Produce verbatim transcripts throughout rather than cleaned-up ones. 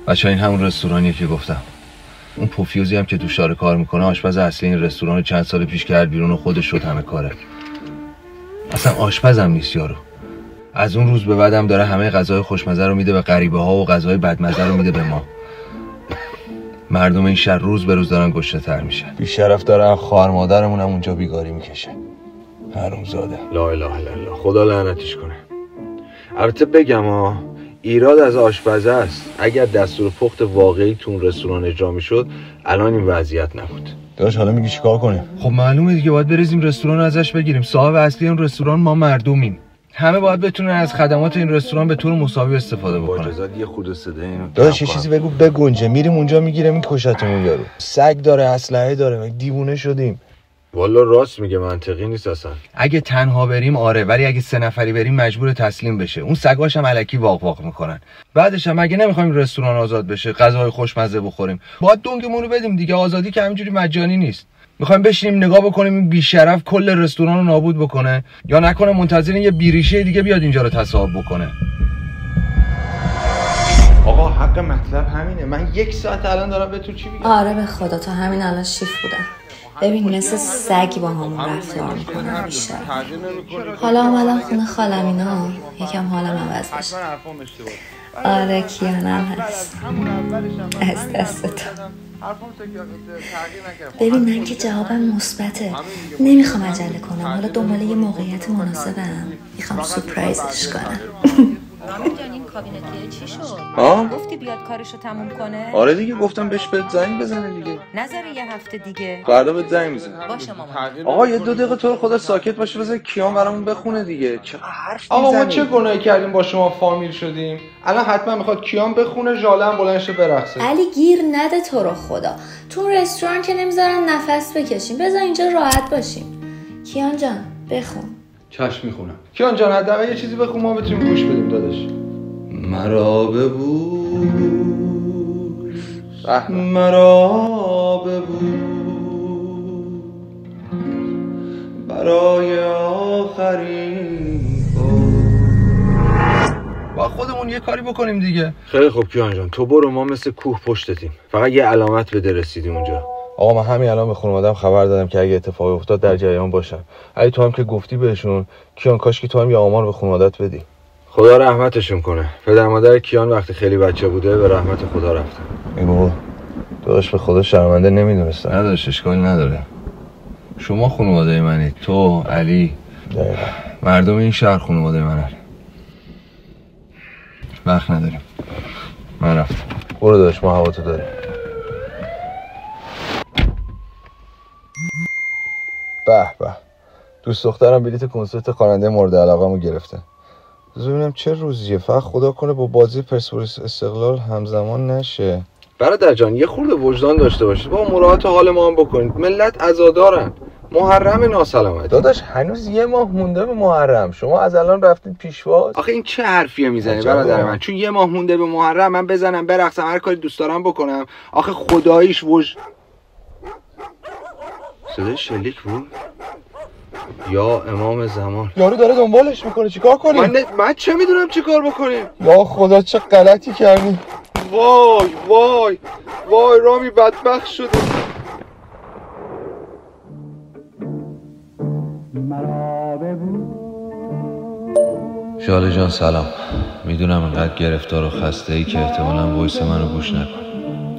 بچه‌ها این همون رستورانیه که گفتم. اون پوفیوزی هم که تو شاره کار میکنه آشپز اصلی این رستوران چند سال پیش کرد بیرون و خودش شد همه کاره. اصلا آشپزم نیست یارو. از اون روز به بعدم داره همه غذای خوشمزه رو میده به غریبه ها و غذای بدمزه رو میده به ما. مردم این شهر روز به روز دارن گشنه تر میشن. بیشرف دارن خواهر مادرمون هم اونجا بیگاری میکشه. حرومزاده. لا اله الا الله، خدا لعنتش کنه. البته بگم ها، ایراد از آشپزه است. اگر دستور پخت واقعی تو اون رستوران اجرا میشد الان این وضعیت نبود. داش حالا میگی چیکار کنیم؟ خب معلومه دیگه، باید بریزیم رستوران ازش بگیریم. صاحب اصلی اون رستوران ما مردمیم. همه باید بتونن از خدمات این رستوران به طور مساوی استفاده بکنن. با اجازه یه خود صدا اینو داداش یه چیزی بگو بگنجه. میریم اونجا میگیریم میکشتمون یارو. سگ داره، اسلحه داره، دیوونه شدیم. والا راست میگه، منطقی نیست اصلا. اگه تنها بریم آره، ولی اگه سه نفری بریم مجبور تسلیم بشه. اون سگاش هم الکی واق واق میکنن. بعدش هم اگه نمیخوایم رستوران آزاد بشه، غذاهای خوشمزه بخوریم، باید دنگمون رو بدیم دیگه. آزادی که همینجوری مجانی نیست. میخوایم بشینیم نگاه بکنیم این بیشرف کل رستوران رو نابود بکنه، یا نکنه منتظر یه بیریشه دیگه بیاد اینجا رو تصاحب بکنه. آقا حق مطلب همینه. من یک ساعت الان دارم به تو چی میگم. آره به خدا تا همین الان شیف بودم. ببین مثل سگ با همون رفتار میکنن بیشتر. حالا اومدم خونه خالم اینا یکم حالم عوض بشه. آره کیانم هست از دست تو. ببین من که جوابم مثبته، نمیخوام عجله کنم. حالا دنبال یه موقعیت مناسبم، میخوام سورپرایزش کنم. رامین جان این کابینتیه چی شد؟ آه؟ گفتی بیاد کارشو تموم کنه؟ آره دیگه گفتم بهش بهت زنگ بزنه دیگه. نظر یه هفته دیگه. فردا بهت زنگ میزنه. باشه مامان. آقا یه دو دقیقه تو رو خدا ساکت باشه، بذار کیان برامون بخونه دیگه. چقدر حرف آقا میزنی؟ ما چه گناهی کردیم با شما فامیل شدیم؟ الان حتما میخواد کیان بخونه، ژاله هم بلند شه برقصه. علی گیر نده تو رو خدا. تو رستوران که نمیذارن نفس بکشیم، بذار اینجا راحت باشیم. کیان جان بخون. چشم میخونم. کیان جان حداقل یه چیزی بخون ما بتونیم گوش بدیم داداش. مرا ببوس، مرا ببوس برای آخرین بار. با خودمون یه کاری بکنیم دیگه. خیلی خوب کیان جان، تو برو، ما مثل کوه پشتتیم. فقط یه علامت بده رسیدیم اونجا. آقا من همین الان به خانواده‌ام خبر دادم که اگه اتفاقی افتاد در جریان باشم. اگه تو هم که گفتی بهشون، کیان کاش که تو هم یه آمار به خانواده‌ات بدی. خدا رحمتشون کنه. پدر مادر کیان وقتی خیلی بچه بوده به رحمت خدا رفتن. ای بابا داداش به خدا شرمنده نمیدونستم. نداشت اشکالی نداره. شما خانواده منید، تو علی دقیقا. مردم این شهر خانواده منن. وقت نداریم. من رفتم. برو داداش ما هوا تو داریم. به به دوست دخترم بلیت کنسرت خواننده مورد علاقه‌مو گرفته. بذار ببینم چه روزیه. فقط خدا کنه با بازی پرسپولیس استقلال همزمان نشه. برادر جان یه خورده وجدان داشته باشید. با مراعات حال ما هم بکنید. ملت عزادارن. محرم ناسلامتی. داداش هنوز یه ماه مونده به محرم. شما از الان رفتید پیشواز. آخه این چه حرفیه میزنی برادر من؟ چون یه ماه مونده به محرم من بزنم برقصم هر کاری دوست دارم بکنم؟ آخه خداییش وج صدای شلیک بود. یا امام زمان. یارو داره دنبالش میکنه، چیکار کنیم؟ من, من چه میدونم چیکار بکنیم؟ یا خدا چه غلطی کردی. وای وای وای رامی بدبخت شده. شاله جان سلام. میدونم انقدر گرفتار و خسته ای که احتمالاً وایس منو گوش نکن.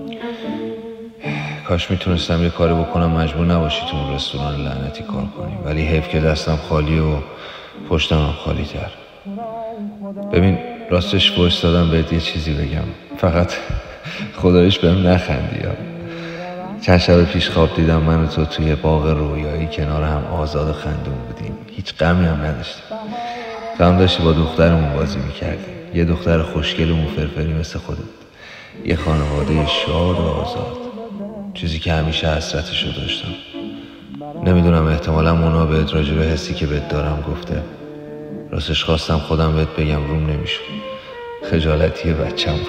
کاش میتونستم یه کاری بکنم مجبور نباشی تو اون رستوران لعنتی کار کنی، ولی حیف که دستم خالی و پشتم هم خالی تر. ببین راستش وایس دادم بهت یه چیزی بگم، فقط خدایش بهم نخندی ها. چند شب پیش خواب دیدم من و تو توی باغ رویایی کنار هم آزاد و خندون بودیم، هیچ غمی هم نداشتیم. تو هم داشتی با دخترمون بازی میکردی، یه دختر خوشگل و موفرفری مثل خودت، یه خانواده شاد و آزاد، چیزی که همیشه حسرتشو داشتم. نمیدونم احتمالا مونا بهت راجع به حسی که بهت دارم گفته. راستش خواستم خودم بهت بگم روم نمیشد، خجالتی بچه‌مونه.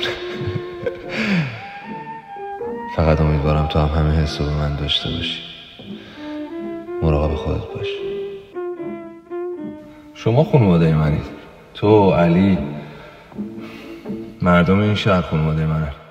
فقط امیدوارم تو هم همین حسو به من داشته باشی. مراقب خودت باش. شما خانواده منید، تو علی، مردم این شهر خانواده منن.